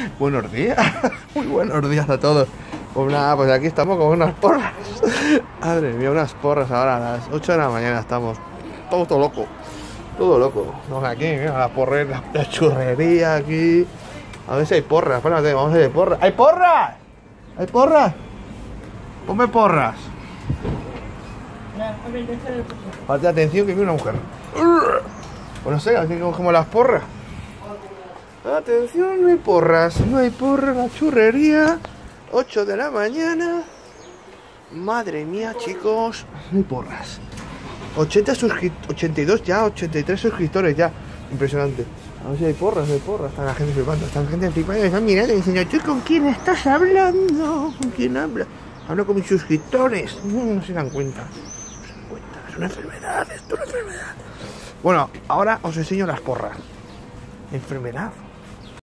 Buenos días. Muy buenos días a todos. Pues nada, pues aquí estamos con unas porras. Madre mía, unas porras ahora a las 8 de la mañana estamos. Todo loco. Todo loco. Vamos aquí, mira, la porra, la churrería aquí. A ver si hay porras. Espérate, vamos a ver porras. ¡Hay porras! ¿Hay porras? Ponme porras. Falta atención que viene una mujer. Pues no sé, así que cogemos las porras. Atención, no hay porras. No hay porras, la churrería. 8 de la mañana. Madre mía, chicos. No hay porras. 82 ya, 83 suscriptores ya. Impresionante. A ver si hay porras, hay porras. Está la gente flipando, está la gente flipando. Están mirando y diciendo, ¿tú con quién estás hablando? ¿Con quién hablas? Hablo con mis suscriptores. No se dan cuenta. No se dan cuenta. Es una enfermedad, esto es una enfermedad. Bueno, ahora os enseño las porras. Enfermedad.